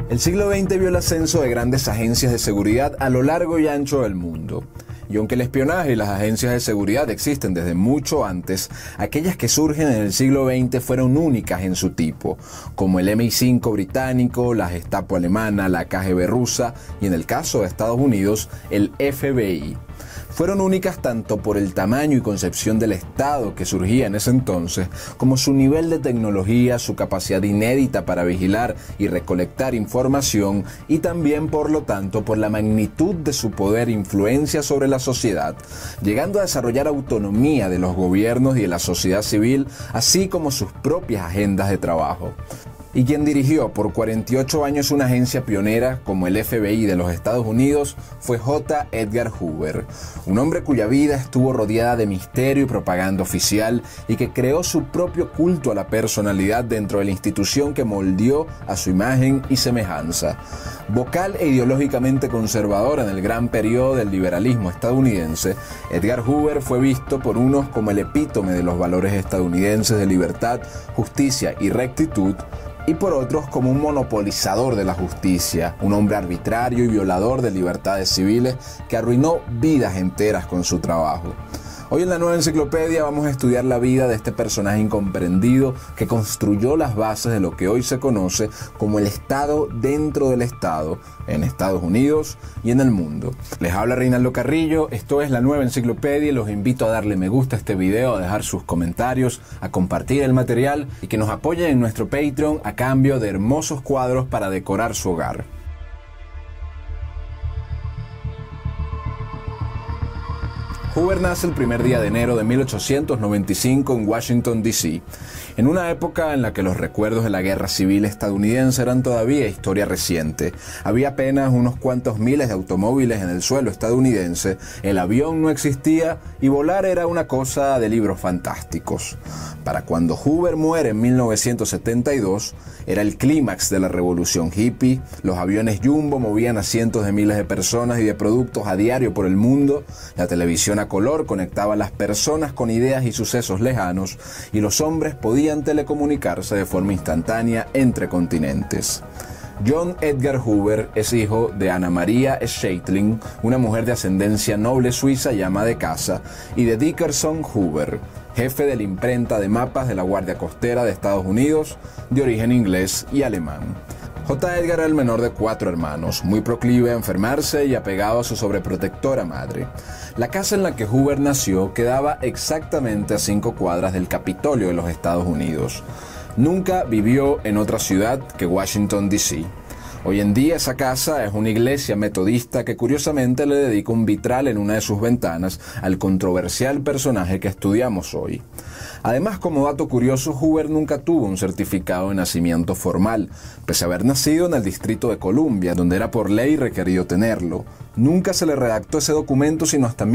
El siglo XX vio el ascenso de grandes agencias de seguridad a lo largo y ancho del mundo. Y aunque el espionaje y las agencias de seguridad existen desde mucho antes, aquellas que surgen en el siglo XX fueron únicas en su tipo, como el MI5 británico, la Gestapo alemana, la KGB rusa y en el caso de Estados Unidos, el FBI. Fueron únicas tanto por el tamaño y concepción del Estado que surgía en ese entonces, como su nivel de tecnología, su capacidad inédita para vigilar y recolectar información, y también, por lo tanto, por la magnitud de su poder e influencia sobre la sociedad, llegando a desarrollar autonomía de los gobiernos y de la sociedad civil, así como sus propias agendas de trabajo. Y quien dirigió por 48 años una agencia pionera como el FBI de los Estados Unidos fue J. Edgar Hoover, un hombre cuya vida estuvo rodeada de misterio y propaganda oficial y que creó su propio culto a la personalidad dentro de la institución que moldeó a su imagen y semejanza. Vocal e ideológicamente conservador en el gran periodo del liberalismo estadounidense, Edgar Hoover fue visto por unos como el epítome de los valores estadounidenses de libertad, justicia y rectitud, y por otros como un monopolizador de la justicia, un hombre arbitrario y violador de libertades civiles que arruinó vidas enteras con su trabajo. Hoy en la Nueva Enciclopedia vamos a estudiar la vida de este personaje incomprendido que construyó las bases de lo que hoy se conoce como el Estado dentro del Estado, en Estados Unidos y en el mundo. Les habla Reinaldo Carrillo, esto es la Nueva Enciclopedia y los invito a darle me gusta a este video, a dejar sus comentarios, a compartir el material y que nos apoyen en nuestro Patreon a cambio de hermosos cuadros para decorar su hogar. Hoover nace el primer día de enero de 1895 en Washington, D.C., en una época en la que los recuerdos de la guerra civil estadounidense eran todavía historia reciente. Había apenas unos cuantos miles de automóviles en el suelo estadounidense, el avión no existía y volar era una cosa de libros fantásticos. Para cuando Hoover muere en 1972, era el clímax de la revolución hippie, los aviones Jumbo movían a cientos de miles de personas y de productos a diario por el mundo, la televisión a color conectaba a las personas con ideas y sucesos lejanos, y los hombres podían telecomunicarse de forma instantánea entre continentes. John Edgar Hoover es hijo de Anna Maria Scheitling, una mujer de ascendencia noble suiza y ama de casa, y de Dickerson Hoover, jefe de la imprenta de mapas de la Guardia Costera de Estados Unidos, de origen inglés y alemán. J. Edgar era el menor de 4 hermanos, muy proclive a enfermarse y apegado a su sobreprotectora madre. La casa en la que Hoover nació quedaba exactamente a 5 cuadras del Capitolio de los Estados Unidos. Nunca vivió en otra ciudad que Washington, D.C. Hoy en día esa casa es una iglesia metodista que curiosamente le dedica un vitral en una de sus ventanas al controversial personaje que estudiamos hoy. Además, como dato curioso, Hoover nunca tuvo un certificado de nacimiento formal, pese a haber nacido en el Distrito de Columbia, donde era por ley requerido tenerlo. Nunca se le redactó ese documento sino hasta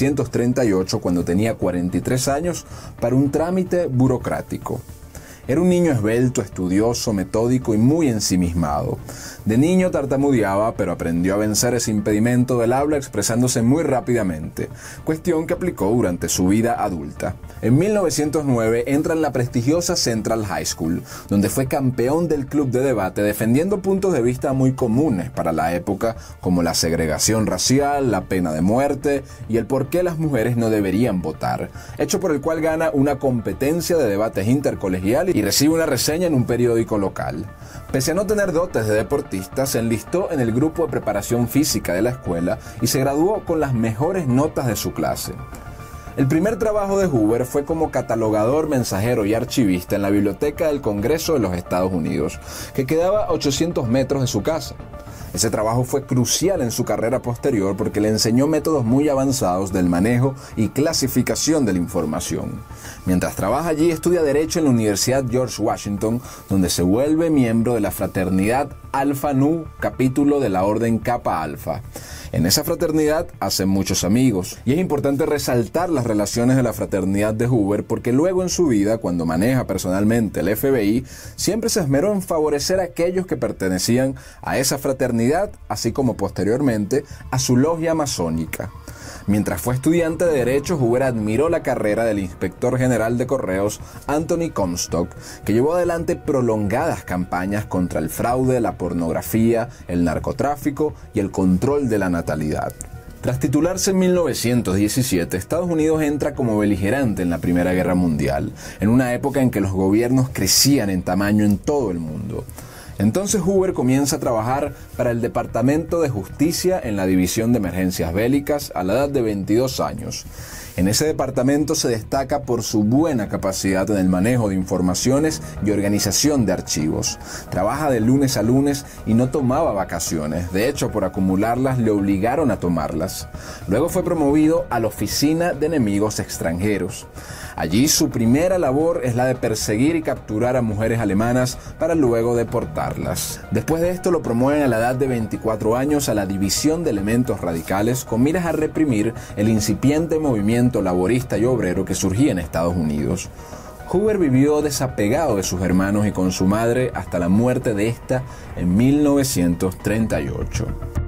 1938, cuando tenía 43 años, para un trámite burocrático. Era un niño esbelto, estudioso, metódico y muy ensimismado. De niño tartamudeaba, pero aprendió a vencer ese impedimento del habla expresándose muy rápidamente, cuestión que aplicó durante su vida adulta. En 1909 entra en la prestigiosa Central High School, donde fue campeón del club de debate defendiendo puntos de vista muy comunes para la época, como la segregación racial, la pena de muerte y el por qué las mujeres no deberían votar, hecho por el cual gana una competencia de debates intercolegial y recibe una reseña en un periódico local. Pese a no tener dotes de deportista, se enlistó en el grupo de preparación física de la escuela y se graduó con las mejores notas de su clase. El primer trabajo de Hoover fue como catalogador, mensajero y archivista en la Biblioteca del Congreso de los Estados Unidos, que quedaba a 800 metros de su casa. Ese trabajo fue crucial en su carrera posterior porque le enseñó métodos muy avanzados del manejo y clasificación de la información. Mientras trabaja allí, estudia Derecho en la Universidad George Washington, donde se vuelve miembro de la fraternidad Alpha Nu, capítulo de la Orden Kappa Alpha. En esa fraternidad hacen muchos amigos, y es importante resaltar las relaciones de la fraternidad de Hoover porque luego en su vida, cuando maneja personalmente el FBI, siempre se esmeró en favorecer a aquellos que pertenecían a esa fraternidad, así como posteriormente a su logia masónica. Mientras fue estudiante de Derecho, Hoover admiró la carrera del inspector general de correos Anthony Comstock, que llevó adelante prolongadas campañas contra el fraude, la pornografía, el narcotráfico y el control de la natalidad. Tras titularse en 1917, Estados Unidos entra como beligerante en la Primera Guerra Mundial, en una época en que los gobiernos crecían en tamaño en todo el mundo. Entonces Hoover comienza a trabajar para el Departamento de Justicia en la División de Emergencias Bélicas a la edad de 22 años. En ese departamento se destaca por su buena capacidad en el manejo de informaciones y organización de archivos. Trabaja de lunes a lunes y no tomaba vacaciones. De hecho, por acumularlas le obligaron a tomarlas. Luego fue promovido a la Oficina de Enemigos Extranjeros. Allí su primera labor es la de perseguir y capturar a mujeres alemanas para luego deportarlas. Después de esto lo promueven a la edad de 24 años a la División de Elementos Radicales con miras a reprimir el incipiente movimiento laborista y obrero que surgía en Estados Unidos. Hoover vivió desapegado de sus hermanos y con su madre hasta la muerte de esta en 1938.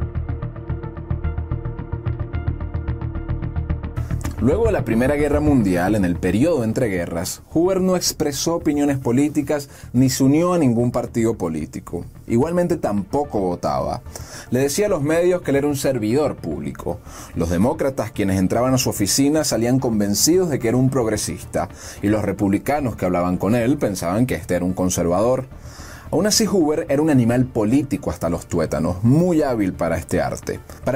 Luego de la Primera Guerra Mundial, en el periodo entre guerras, Hoover no expresó opiniones políticas ni se unió a ningún partido político. Igualmente tampoco votaba. Le decía a los medios que él era un servidor público. Los demócratas, quienes entraban a su oficina, salían convencidos de que era un progresista, y los republicanos que hablaban con él pensaban que este era un conservador. Aún así, Hoover era un animal político hasta los tuétanos, muy hábil para este arte. Para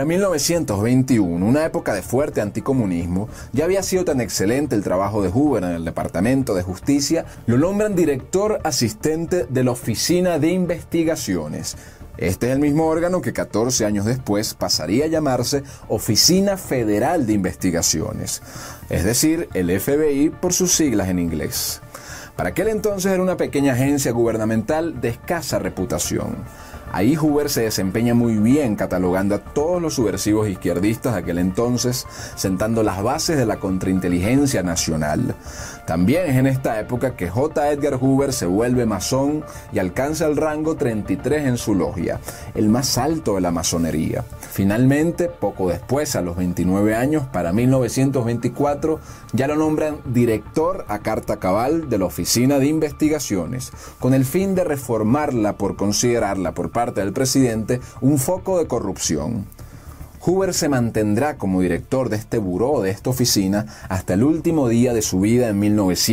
1921, una época de fuerte anticomunismo, ya había sido tan excelente el trabajo de Hoover en el Departamento de Justicia, lo nombran director asistente de la Oficina de Investigaciones. Este es el mismo órgano que 14 años después pasaría a llamarse Oficina Federal de Investigaciones, es decir, el FBI por sus siglas en inglés. Para aquel entonces era una pequeña agencia gubernamental de escasa reputación. Ahí Hoover se desempeña muy bien catalogando a todos los subversivos izquierdistas de aquel entonces, sentando las bases de la contrainteligencia nacional. También es en esta época que J. Edgar Hoover se vuelve masón y alcanza el rango 33 en su logia, el más alto de la masonería. Finalmente, poco después, a los 29 años, para 1924, ya lo nombran director a carta cabal de la Oficina de Investigaciones, con el fin de reformarla por considerarla por parte del presidente un foco de corrupción. Hoover se mantendrá como director de este buró, de esta oficina, hasta el último día de su vida en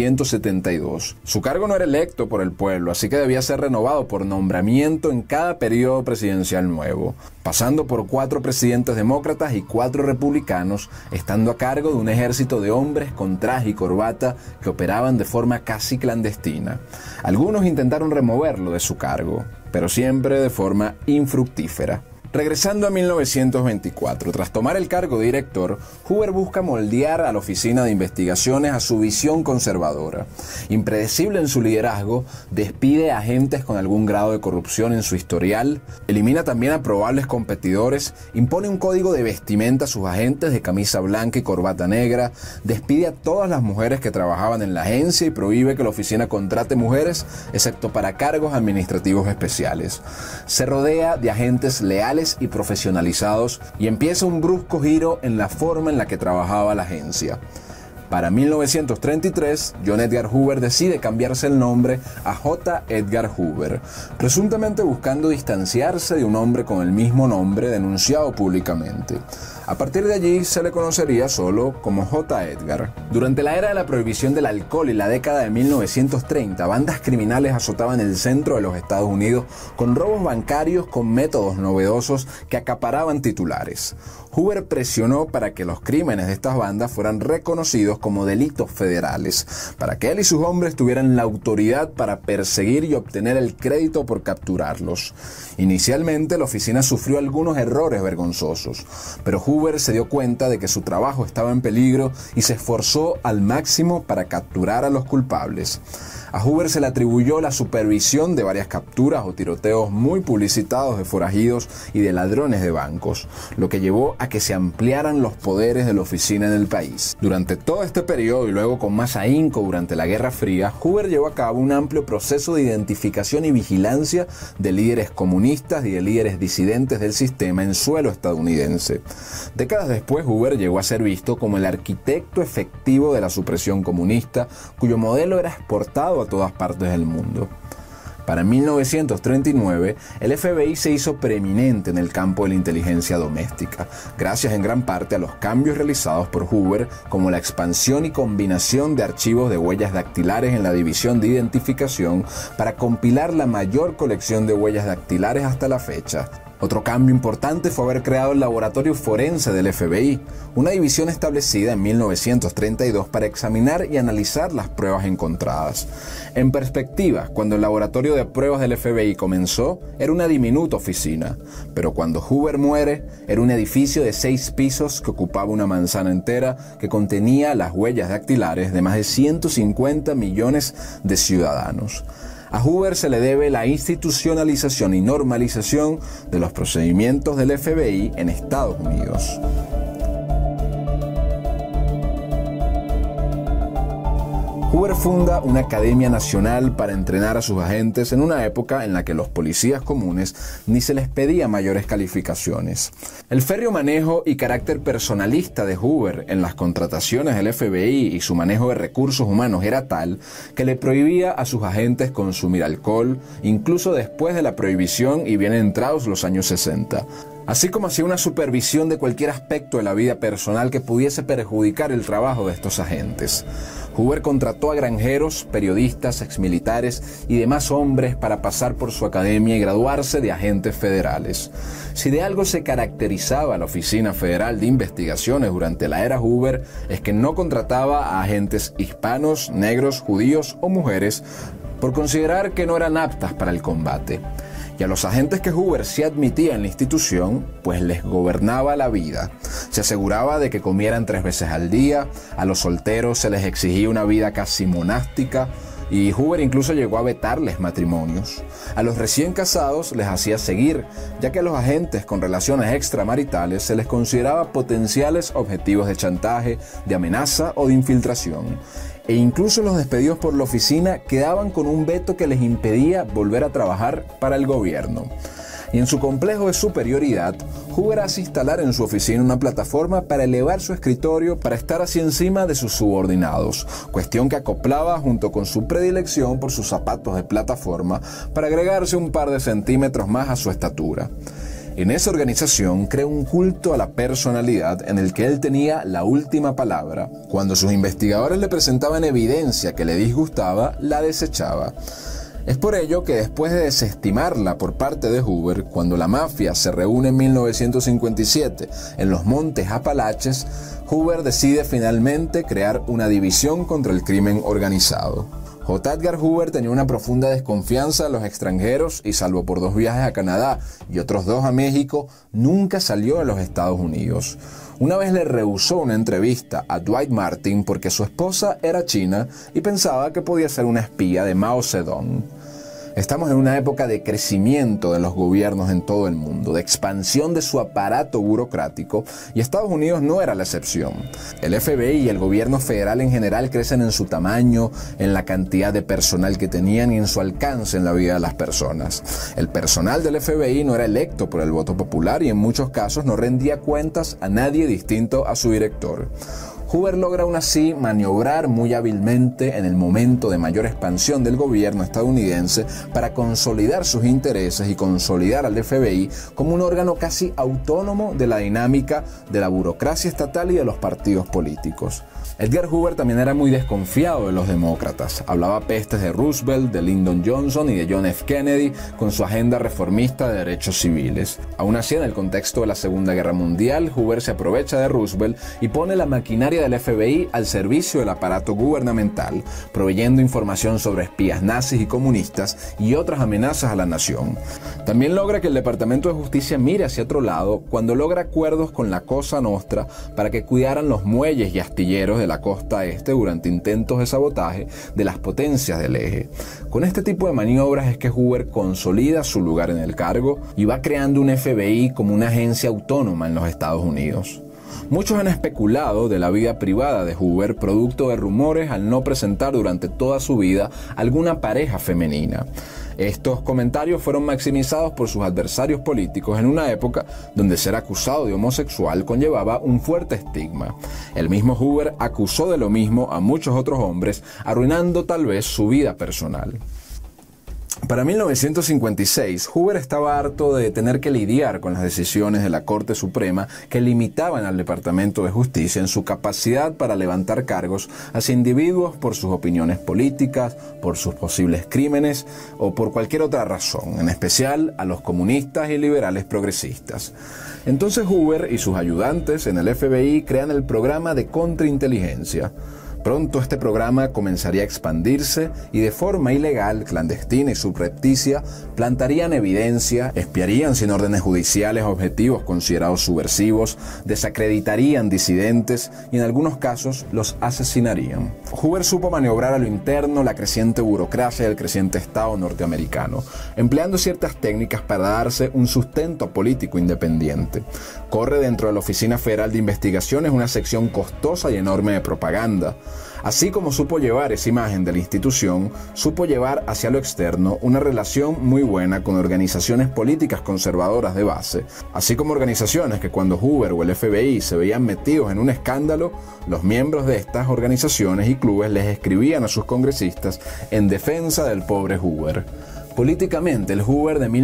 1972. Su cargo no era electo por el pueblo, así que debía ser renovado por nombramiento en cada periodo presidencial nuevo, pasando por 4 presidentes demócratas y 4 republicanos, estando a cargo de un ejército de hombres con traje y corbata que operaban de forma casi clandestina. Algunos intentaron removerlo de su cargo, pero siempre de forma infructífera. Regresando a 1924, tras tomar el cargo de director, Hoover busca moldear a la Oficina de Investigaciones a su visión conservadora. Impredecible en su liderazgo, despide a agentes con algún grado de corrupción en su historial, elimina también a probables competidores, impone un código de vestimenta a sus agentes de camisa blanca y corbata negra, despide a todas las mujeres que trabajaban en la agencia y prohíbe que la oficina contrate mujeres, excepto para cargos administrativos especiales. Se rodea de agentes leales y profesionalizados y empieza un brusco giro en la forma en la que trabajaba la agencia. Para 1933, John Edgar Hoover decide cambiarse el nombre a J. Edgar Hoover, presuntamente buscando distanciarse de un hombre con el mismo nombre denunciado públicamente. A partir de allí se le conocería solo como J. Edgar. Durante la era de la prohibición del alcohol y la década de 1930, bandas criminales azotaban el centro de los Estados Unidos con robos bancarios con métodos novedosos que acaparaban titulares. Hoover presionó para que los crímenes de estas bandas fueran reconocidos como delitos federales, para que él y sus hombres tuvieran la autoridad para perseguir y obtener el crédito por capturarlos. Inicialmente la oficina sufrió algunos errores vergonzosos, pero Hoover se dio cuenta de que su trabajo estaba en peligro y se esforzó al máximo para capturar a los culpables. A Hoover se le atribuyó la supervisión de varias capturas o tiroteos muy publicitados de forajidos y de ladrones de bancos, lo que llevó a que se ampliaran los poderes de la oficina en el país. Durante todo este periodo y luego con más ahínco durante la Guerra Fría, Hoover llevó a cabo un amplio proceso de identificación y vigilancia de líderes comunistas y de líderes disidentes del sistema en suelo estadounidense. Décadas después, Hoover llegó a ser visto como el arquitecto efectivo de la supresión comunista, cuyo modelo era exportado a todas partes del mundo. Para 1939, el FBI se hizo preeminente en el campo de la inteligencia doméstica, gracias en gran parte a los cambios realizados por Hoover, como la expansión y combinación de archivos de huellas dactilares en la división de identificación para compilar la mayor colección de huellas dactilares hasta la fecha. Otro cambio importante fue haber creado el Laboratorio Forense del FBI, una división establecida en 1932 para examinar y analizar las pruebas encontradas. En perspectiva, cuando el Laboratorio de Pruebas del FBI comenzó, era una diminuta oficina, pero cuando Hoover muere, era un edificio de 6 pisos que ocupaba una manzana entera que contenía las huellas dactilares de más de 150 millones de ciudadanos. A Hoover se le debe la institucionalización y normalización de los procedimientos del FBI en Estados Unidos. Hoover funda una academia nacional para entrenar a sus agentes en una época en la que los policías comunes ni se les pedía mayores calificaciones. El férreo manejo y carácter personalista de Hoover en las contrataciones del FBI y su manejo de recursos humanos era tal que le prohibía a sus agentes consumir alcohol, incluso después de la prohibición y bien entrados los años 60. Así como hacía una supervisión de cualquier aspecto de la vida personal que pudiese perjudicar el trabajo de estos agentes. Hoover contrató a granjeros, periodistas, exmilitares y demás hombres para pasar por su academia y graduarse de agentes federales. Si de algo se caracterizaba la Oficina Federal de Investigaciones durante la era Hoover, es que no contrataba a agentes hispanos, negros, judíos o mujeres por considerar que no eran aptas para el combate. Y a los agentes que Hoover sí admitía en la institución, pues les gobernaba la vida. Se aseguraba de que comieran 3 veces al día, a los solteros se les exigía una vida casi monástica, y Hoover incluso llegó a vetarles matrimonios. A los recién casados les hacía seguir, ya que a los agentes con relaciones extramaritales se les consideraba potenciales objetivos de chantaje, de amenaza o de infiltración. E incluso los despedidos por la oficina quedaban con un veto que les impedía volver a trabajar para el gobierno. Y en su complejo de superioridad, Hoover hace instalar en su oficina una plataforma para elevar su escritorio para estar así encima de sus subordinados, cuestión que acoplaba junto con su predilección por sus zapatos de plataforma para agregarse un par de centímetros más a su estatura. En esa organización creó un culto a la personalidad en el que él tenía la última palabra. Cuando sus investigadores le presentaban evidencia que le disgustaba, la desechaba. Es por ello que después de desestimarla por parte de Hoover, cuando la mafia se reúne en 1957 en los Montes Apalaches, Hoover decide finalmente crear una división contra el crimen organizado. J. Edgar Hoover tenía una profunda desconfianza de los extranjeros y, salvo por 2 viajes a Canadá y otros 2 a México, nunca salió de los Estados Unidos. Una vez le rehusó una entrevista a Dwight Martin porque su esposa era china y pensaba que podía ser una espía de Mao Zedong. Estamos en una época de crecimiento de los gobiernos en todo el mundo, de expansión de su aparato burocrático, y Estados Unidos no era la excepción. El FBI y el gobierno federal en general crecen en su tamaño, en la cantidad de personal que tenían y en su alcance en la vida de las personas. El personal del FBI no era electo por el voto popular y en muchos casos no rendía cuentas a nadie distinto a su director. Hoover logra aún así maniobrar muy hábilmente en el momento de mayor expansión del gobierno estadounidense para consolidar sus intereses y consolidar al FBI como un órgano casi autónomo de la dinámica de la burocracia estatal y de los partidos políticos. Edgar Hoover también era muy desconfiado de los demócratas. Hablaba pestes de Roosevelt, de Lyndon Johnson y de John F. Kennedy con su agenda reformista de derechos civiles. Aún así, en el contexto de la Segunda Guerra Mundial, Hoover se aprovecha de Roosevelt y pone la maquinaria del FBI al servicio del aparato gubernamental, proveyendo información sobre espías nazis y comunistas y otras amenazas a la nación. También logra que el Departamento de Justicia mire hacia otro lado cuando logra acuerdos con la Cosa Nostra para que cuidaran los muelles y astilleros de la costa este durante intentos de sabotaje de las potencias del eje. Con este tipo de maniobras es que Hoover consolida su lugar en el cargo y va creando un FBI como una agencia autónoma en los Estados Unidos. Muchos han especulado de la vida privada de Hoover, producto de rumores al no presentar durante toda su vida alguna pareja femenina. Estos comentarios fueron maximizados por sus adversarios políticos en una época donde ser acusado de homosexual conllevaba un fuerte estigma. El mismo Hoover acusó de lo mismo a muchos otros hombres, arruinando tal vez su vida personal. Para 1956, Hoover estaba harto de tener que lidiar con las decisiones de la Corte Suprema que limitaban al Departamento de Justicia en su capacidad para levantar cargos hacia individuos por sus opiniones políticas, por sus posibles crímenes o por cualquier otra razón, en especial a los comunistas y liberales progresistas. Entonces Hoover y sus ayudantes en el FBI crean el programa de contrainteligencia. Pronto este programa comenzaría a expandirse y de forma ilegal, clandestina y subrepticia plantarían evidencia, espiarían sin órdenes judiciales objetivos considerados subversivos, desacreditarían disidentes y en algunos casos los asesinarían. Hoover supo maniobrar a lo interno la creciente burocracia del creciente Estado norteamericano, empleando ciertas técnicas para darse un sustento político independiente. Corre dentro de la Oficina Federal de Investigaciones una sección costosa y enorme de propaganda. Así como supo llevar esa imagen de la institución, supo llevar hacia lo externo una relación muy buena con organizaciones políticas conservadoras de base, así como organizaciones que cuando Hoover o el FBI se veían metidos en un escándalo, los miembros de estas organizaciones y clubes les escribían a sus congresistas en defensa del pobre Hoover. Políticamente, el Hoover de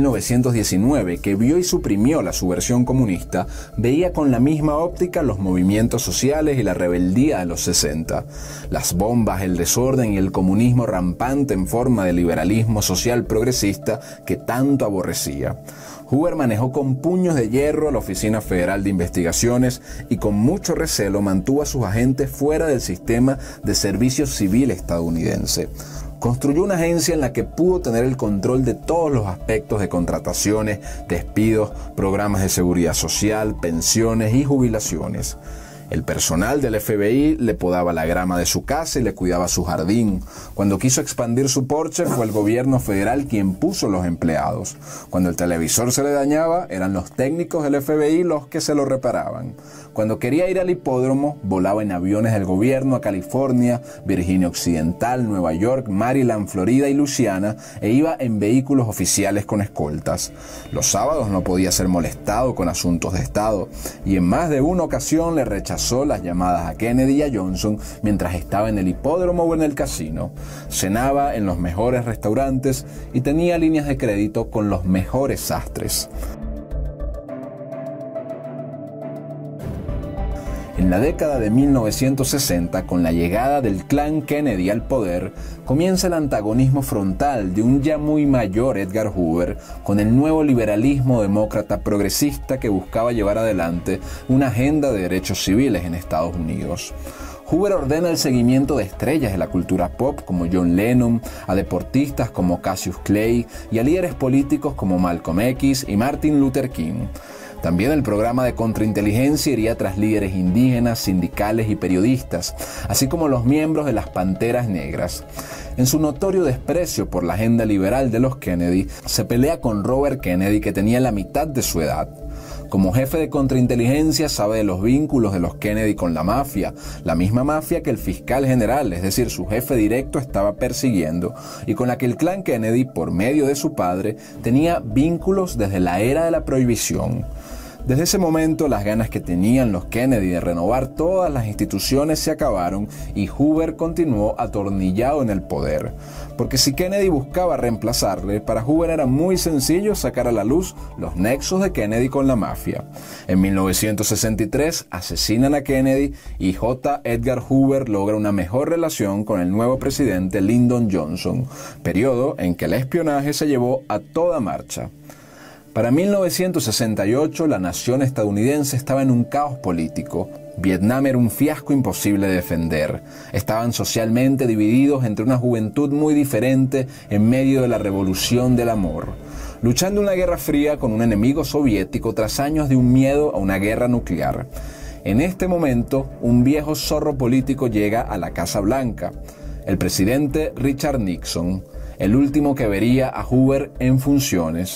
1919, que vio y suprimió la subversión comunista, veía con la misma óptica los movimientos sociales y la rebeldía de los 60. Las bombas, el desorden y el comunismo rampante en forma de liberalismo social progresista que tanto aborrecía. Hoover manejó con puños de hierro a la Oficina Federal de Investigaciones y con mucho recelo mantuvo a sus agentes fuera del sistema de servicio civil estadounidense. Construyó una agencia en la que pudo tener el control de todos los aspectos de contrataciones, despidos, programas de seguridad social, pensiones y jubilaciones. El personal del FBI le podaba la grama de su casa y le cuidaba su jardín. Cuando quiso expandir su porche, fue el gobierno federal quien puso los empleados. Cuando el televisor se le dañaba, eran los técnicos del FBI los que se lo reparaban. Cuando quería ir al hipódromo, volaba en aviones del gobierno a California, Virginia Occidental, Nueva York, Maryland, Florida y Luisiana, e iba en vehículos oficiales con escoltas. Los sábados no podía ser molestado con asuntos de Estado, y en más de una ocasión le rechazó las llamadas a Kennedy y a Johnson mientras estaba en el hipódromo o en el casino. Cenaba en los mejores restaurantes y tenía líneas de crédito con los mejores sastres. En la década de 1960, con la llegada del clan Kennedy al poder, comienza el antagonismo frontal de un ya muy mayor Edgar Hoover con el nuevo liberalismo demócrata progresista que buscaba llevar adelante una agenda de derechos civiles en Estados Unidos. Hoover ordena el seguimiento de estrellas de la cultura pop como John Lennon, a deportistas como Cassius Clay y a líderes políticos como Malcolm X y Martin Luther King. También el programa de contrainteligencia iría tras líderes indígenas, sindicales y periodistas, así como los miembros de las Panteras Negras. En su notorio desprecio por la agenda liberal de los Kennedy, se pelea con Robert Kennedy, que tenía la mitad de su edad. Como jefe de contrainteligencia sabe de los vínculos de los Kennedy con la mafia, la misma mafia que el fiscal general, es decir, su jefe directo, estaba persiguiendo, y con la que el clan Kennedy, por medio de su padre, tenía vínculos desde la era de la prohibición. Desde ese momento, las ganas que tenían los Kennedy de renovar todas las instituciones se acabaron y Hoover continuó atornillado en el poder. Porque si Kennedy buscaba reemplazarle, para Hoover era muy sencillo sacar a la luz los nexos de Kennedy con la mafia. En 1963 asesinan a Kennedy y J. Edgar Hoover logra una mejor relación con el nuevo presidente Lyndon Johnson, periodo en que el espionaje se llevó a toda marcha. Para 1968, la nación estadounidense estaba en un caos político. Vietnam era un fiasco imposible de defender. Estaban socialmente divididos entre una juventud muy diferente en medio de la revolución del amor, luchando una guerra fría con un enemigo soviético tras años de un miedo a una guerra nuclear. En este momento, un viejo zorro político llega a la Casa Blanca, el presidente Richard Nixon, el último que vería a Hoover en funciones.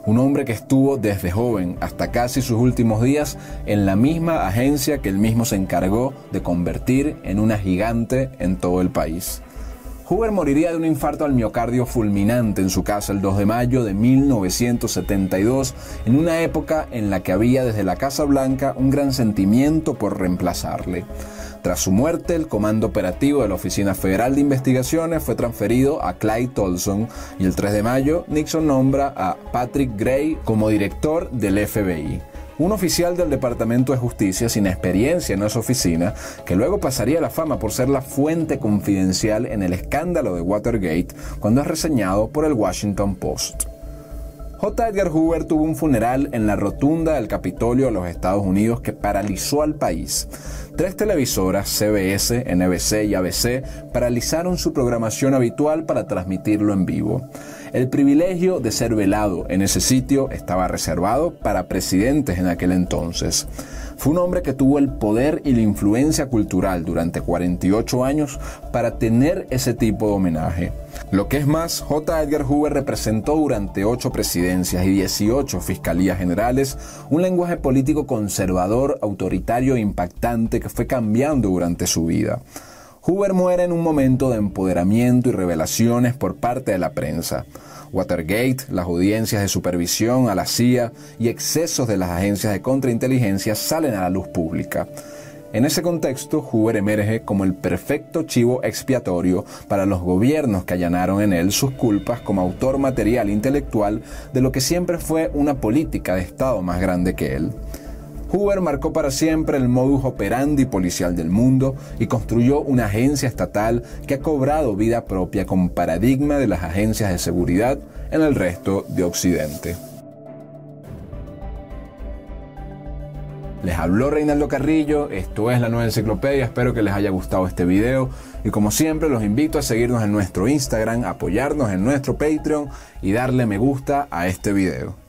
Un hombre que estuvo desde joven hasta casi sus últimos días en la misma agencia que él mismo se encargó de convertir en una gigante en todo el país. Hoover moriría de un infarto al miocardio fulminante en su casa el 2 de mayo de 1972, en una época en la que había desde la Casa Blanca un gran sentimiento por reemplazarle. Tras su muerte, el comando operativo de la Oficina Federal de Investigaciones fue transferido a Clyde Tolson y el 3 de mayo Nixon nombra a Patrick Gray como director del FBI. Un oficial del Departamento de Justicia sin experiencia en esa oficina, que luego pasaría a la fama por ser la fuente confidencial en el escándalo de Watergate, cuando es reseñado por el Washington Post. J. Edgar Hoover tuvo un funeral en la rotunda del Capitolio de los Estados Unidos que paralizó al país. 3 televisoras, CBS, NBC y ABC, paralizaron su programación habitual para transmitirlo en vivo. El privilegio de ser velado en ese sitio estaba reservado para presidentes en aquel entonces. Fue un hombre que tuvo el poder y la influencia cultural durante 48 años para tener ese tipo de homenaje. Lo que es más, J. Edgar Hoover representó durante 8 presidencias y 18 fiscalías generales un lenguaje político conservador, autoritario e impactante que fue cambiando durante su vida. Hoover muere en un momento de empoderamiento y revelaciones por parte de la prensa. Watergate, las audiencias de supervisión a la CIA y excesos de las agencias de contrainteligencia salen a la luz pública. En ese contexto, Hoover emerge como el perfecto chivo expiatorio para los gobiernos que allanaron en él sus culpas como autor material intelectual de lo que siempre fue una política de Estado más grande que él. Hoover marcó para siempre el modus operandi policial del mundo y construyó una agencia estatal que ha cobrado vida propia como paradigma de las agencias de seguridad en el resto de Occidente. Les habló Reinaldo Carrillo, esto es La Nueva Enciclopedia, espero que les haya gustado este video y como siempre los invito a seguirnos en nuestro Instagram, apoyarnos en nuestro Patreon y darle me gusta a este video.